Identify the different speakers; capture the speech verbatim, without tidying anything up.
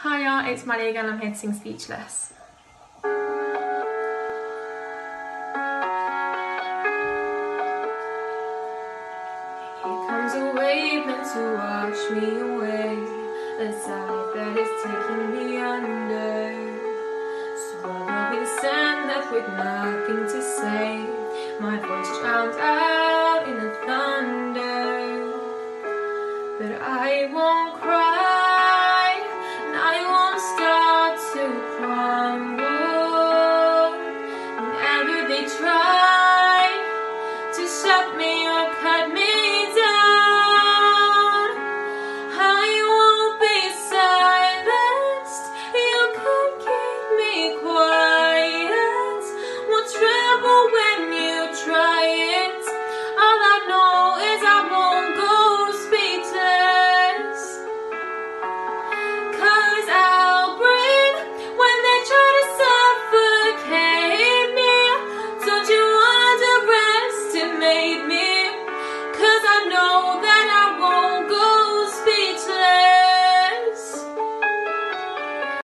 Speaker 1: Hiya, it's Maddie again. I'm here to sing Speechless. Here comes a wave meant to wash me away, a tide that is taking me under. Swallowed in sand, left with nothing to say, my voice drowned out in the thunder. But I won't cry.